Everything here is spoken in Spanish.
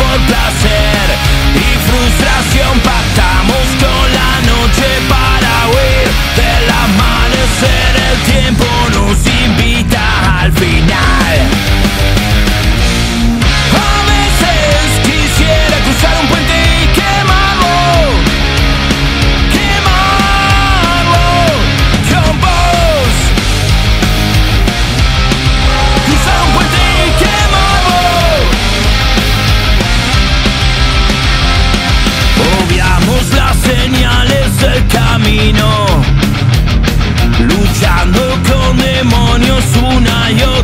por placer y frustración. Pactamos con la noche para huir del amanecer. El tiempo nos invita al final. A veces quisiera cruzar un puente y quemarlo con vos. Cruzar un puente y quemarlo. Obviamos las señales del camino, luchando con demonios una y otra